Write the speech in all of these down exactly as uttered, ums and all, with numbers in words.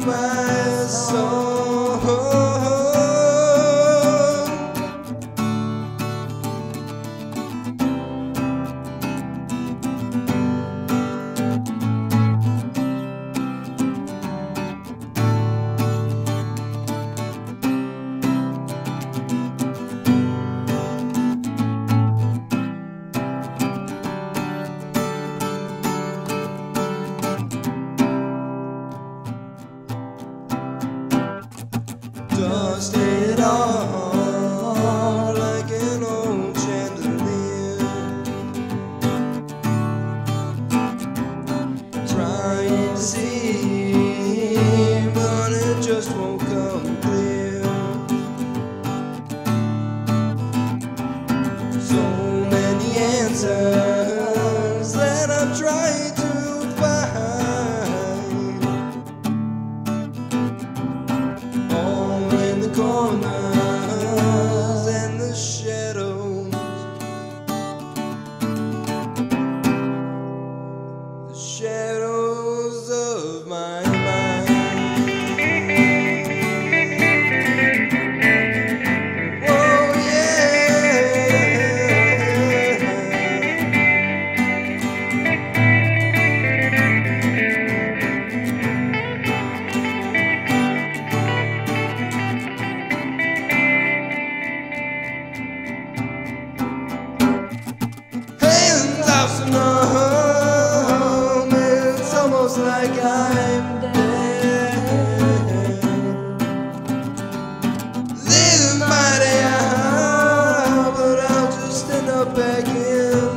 my soul. Dusted off like an old chandelier, trying to see, but it just won't come clear. So many answers that I've tried to find, all in the corners and the shadows, the shadows of my mind. Oh yeah. It's almost like I'm dead. Live my day out, but I'll just end up back in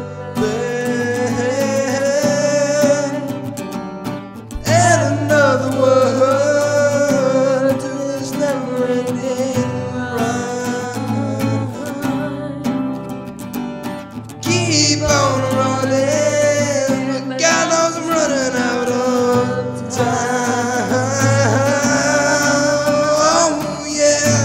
bed. Add another word to this never-ending rhyme. Keep on running, but God knows I'm running out of time. Oh yeah.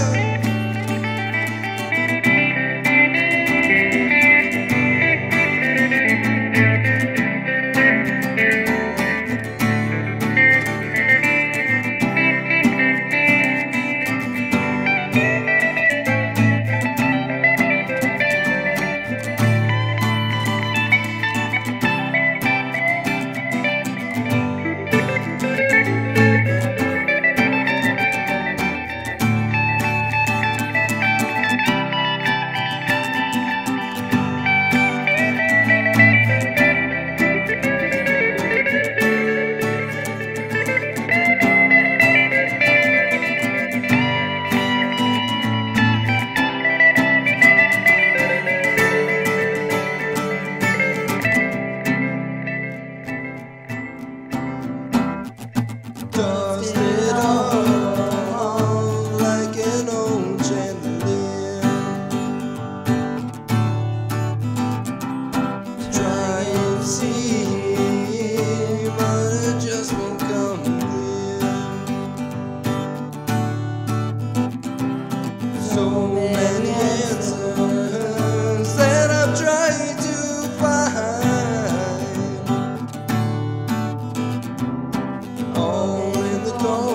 Dusted off like an old chandelier, trying to see, but it just won't come clear. So many answers that I've tried to find, all in the corner